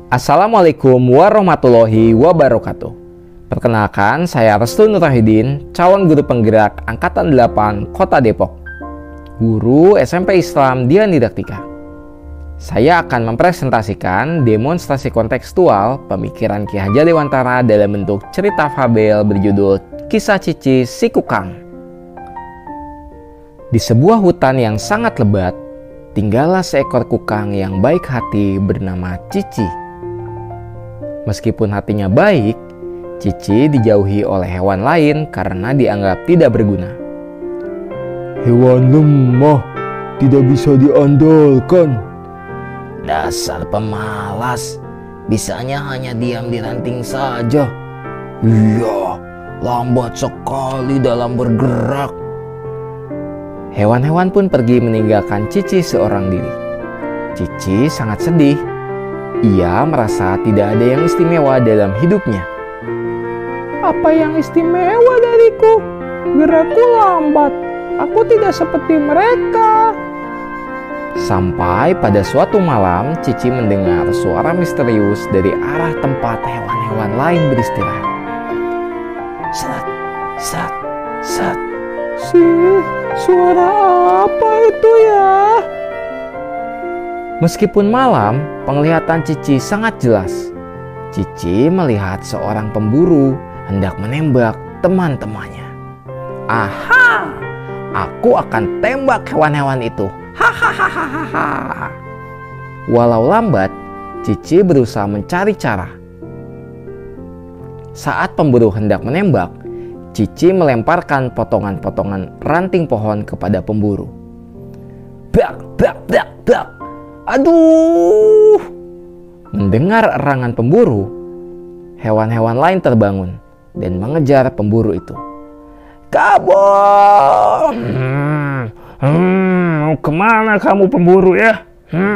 Assalamualaikum warahmatullahi wabarakatuh. Perkenalkan, saya Restu Nurahidin, calon guru penggerak Angkatan 8 Kota Depok, guru SMP Islam Dian Didaktika. Saya akan mempresentasikan demonstrasi kontekstual pemikiran Ki Hajar Dewantara dalam bentuk cerita fabel berjudul Kisah Cici Si Kukang. Di sebuah hutan yang sangat lebat, tinggallah seekor kukang yang baik hati bernama Cici. Meskipun hatinya baik, Cici dijauhi oleh hewan lain karena dianggap tidak berguna. Hewan lemah, tidak bisa diandalkan. Dasar pemalas, bisanya hanya diam di ranting saja. Iya, Lambat sekali dalam bergerak. Hewan-hewan pun pergi meninggalkan Cici seorang diri. Cici sangat sedih. Ia merasa tidak ada yang istimewa dalam hidupnya. Apa yang istimewa dariku? Gerakku lambat. Aku tidak seperti mereka. Sampai pada suatu malam, Cici mendengar suara misterius dari arah tempat hewan-hewan lain beristirahat. Sat, sat, sat. Suara apa itu ya? Meskipun malam, penglihatan Cici sangat jelas. Cici melihat seorang pemburu hendak menembak teman-temannya. Aha! Aku akan tembak hewan-hewan itu. Hahaha. Walau lambat, Cici berusaha mencari cara. Saat pemburu hendak menembak, Cici melemparkan potongan-potongan ranting pohon kepada pemburu. Bak, bak, bak, bak. Aduh! Mendengar erangan pemburu, hewan-hewan lain terbangun dan mengejar pemburu itu. Kabur! Kemana kamu pemburu ya?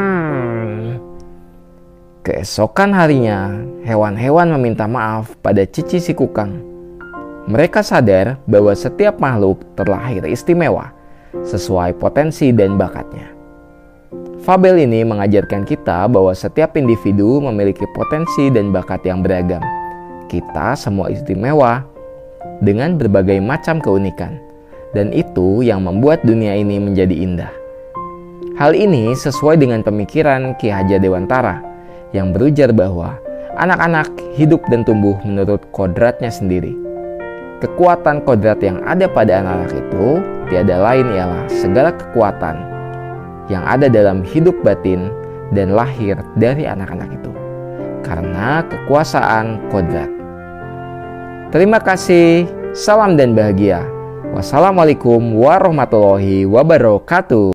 Keesokan harinya, hewan-hewan meminta maaf pada Cici si Kukang. Mereka sadar bahwa setiap makhluk terlahir istimewa sesuai potensi dan bakatnya. Fabel ini mengajarkan kita bahwa setiap individu memiliki potensi dan bakat yang beragam. Kita semua istimewa dengan berbagai macam keunikan, dan itu yang membuat dunia ini menjadi indah. Hal ini sesuai dengan pemikiran Ki Hajar Dewantara yang berujar bahwa anak-anak hidup dan tumbuh menurut kodratnya sendiri. Kekuatan kodrat yang ada pada anak-anak itu tiada lain ialah segala kekuatan yang ada dalam hidup batin dan lahir dari anak-anak itu karena kekuasaan kodrat. Terima kasih, salam dan bahagia. Wassalamualaikum warahmatullahi wabarakatuh.